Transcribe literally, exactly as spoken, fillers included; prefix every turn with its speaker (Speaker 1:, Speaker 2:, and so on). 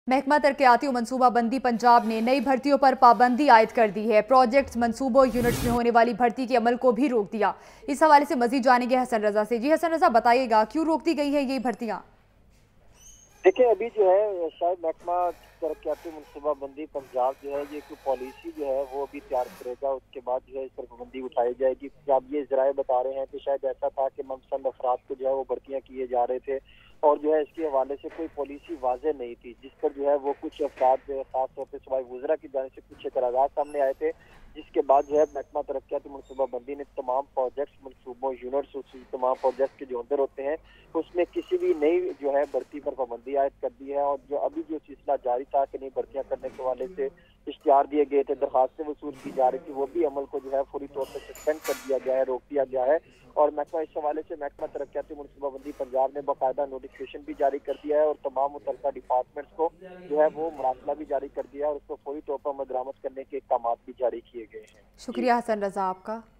Speaker 1: महकमा तरक्याती और मनसूबा बंदी पंजाब ने नई भर्तियों पर पाबंदी आयद कर दी है। प्रोजेक्ट्स, मनसूबों, यूनिट्स में होने वाली भर्ती के अमल को भी रोक दिया। इस हवाले से मजीद जानेंगे हसन रजा से। जी हसन रजा, बताइएगा क्यों रोक दी गई है ये भर्तियां?
Speaker 2: देखिए, अभी जो है शायद महकमा तरक्याती मनसूबा बंदी पंजाब जो है ये कोई पॉलिसी जो है वो अभी तैयार करेगा, उसके बाद जो है इस पर पाबंदी उठाई जाएगी। अब ये जराए बता रहे हैं कि शायद ऐसा था कि मनपसंद अफराद को जो है वो भर्तियां किए जा रहे थे और जो है इसके हवाले से कोई पॉलिसी वाजे नहीं थी, जिस पर जो है वो कुछ अफराद जो है खासतौर पर सूबाई वज़रा की जानिब से कुछ एतराज़ात सामने आए थे, जिसके बाद जो है महकमा तरक्याती मनसूबा बंदी ने तमाम प्रोजेक्ट्स, मनसूबों, यूनिट्स, तमाम प्रोजेक्ट के जो अंदर होते हैं उसमें किसी भी नई जो है भर्ती पर पाबंदी आयद कर दी है। और जो अभी जो सिलसिला जारी था कि नई भर्तियां करने के हवाले से इश्तिहार दिए गए थे, दरखास्तें वसूल की जा रही थी, वो भी अमल को जो है फौरी तौर पर सस्पेंड कर दिया गया है, रोक दिया गया है। और महकमा इस हवाले से महकमा तरक्याती मनसूबा बंदी पंजाब ने बाकायदा नोटिफिकेशन भी जारी कर दिया है और तमाम मुतल्लिका डिपार्टमेंट्स को जो है वो मुरासला भी जारी कर दिया है और उसको फौरी तौर पर अमल दरामद करने के इक़दाम भी जारी किए गए हैं।
Speaker 1: शुक्रिया हसन रजा आपका।